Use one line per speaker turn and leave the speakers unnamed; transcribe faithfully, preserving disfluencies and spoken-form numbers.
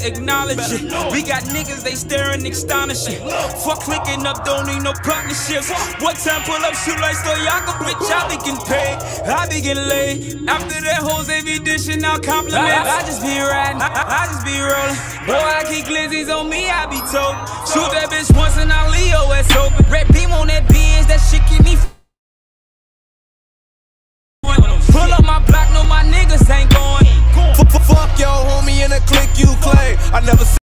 acknowledge it. We got niggas, they staring astonishing. Fuck clicking up, don't need no partnerships. What time pull up, shoot like Stojakovic. I be getting paid, I be getting laid. After that hoes, they be dishing out compliments. I, I just be riding, I, I just be rolling. Boy, I keep glizzies on me, I be told. Shoot that bitch once and I Leo ass open. Red beam on that Benz, that shit keep me. Pull up my block, no my niggas ain't going.
Fuck your homie in a click, you clay. I never